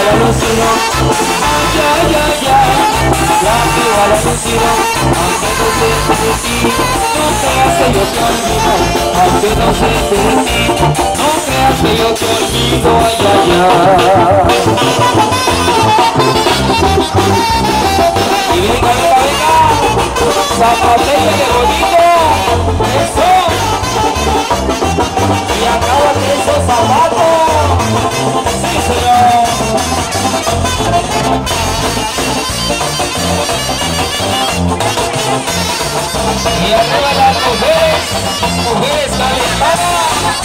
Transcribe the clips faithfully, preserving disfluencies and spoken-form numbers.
igual a Lucido, ay, ay, ay, ay, la que igual a Lucido, aunque no sé de ti, no creas que yo te olvido, aunque no sé de ti, no creas que yo te olvido, ay, ay, ay. Y venga, venga, venga, zapatero de bonito, eso, y acábate esos zapatos, sí señor. Y arriba las mujeres, mujeres calentadas.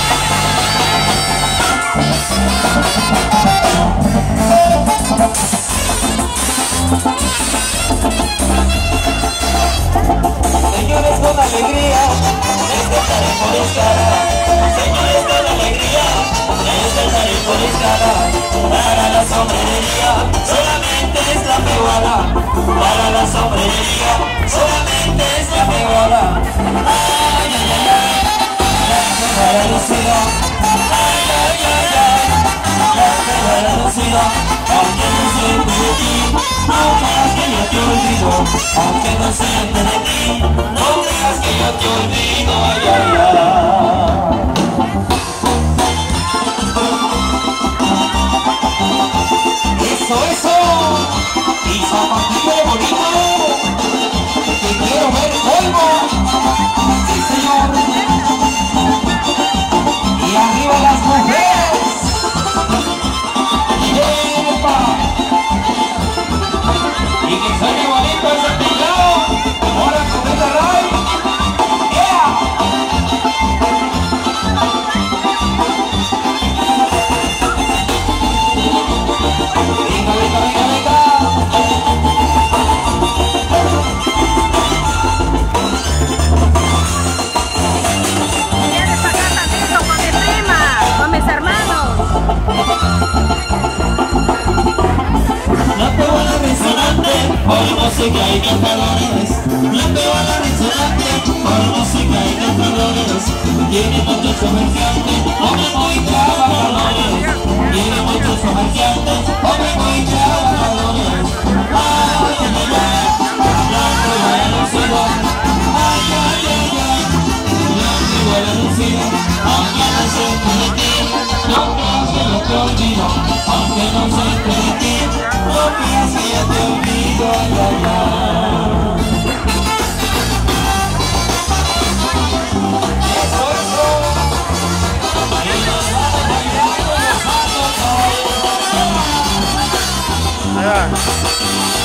Señores con alegría, despertaré por escala. Señores con alegría, despertaré por escala. Para la sombrería, solamente es la peruana. Para la sombrería, solamente es la peruana. Ay, ay, ay, ay, la peruana lucida. Ay, ay, ay, ay, la peruana lucida. Aunque no siente de ti, no creas que yo te olvido. Aunque no siente de ti, no creas que yo te olvido. Ay, ay, ay. Eso, eso. Y zapatillo de bonito. Que quiero ver polvo. Sí, señor. Y arriba las mujeres. Y que suene bonito ese peinado. Ahora con el ray. Yeah. Venga, venga, venga, venga. Vienes para acá tantito con mi prima, con mis hermanos. La peruana resonante, por música y cantadores. La peruana resonante, por música y cantadores. Tiene muchos comerciantes, hombres muy trabajadores. Tiene muchos comerciantes, hombres muy trabajadores. Ay, ay, ay, la peruana lucida. Ay, ay, ay, ay, la peruana lucida. Aunque no se de ti, no creas que yo te olvido. Aunque no se de ti, no creas que yo te olvido, ay, ay, ay. Eso, eso. Y nos vamos bailando, nos vamos bailando.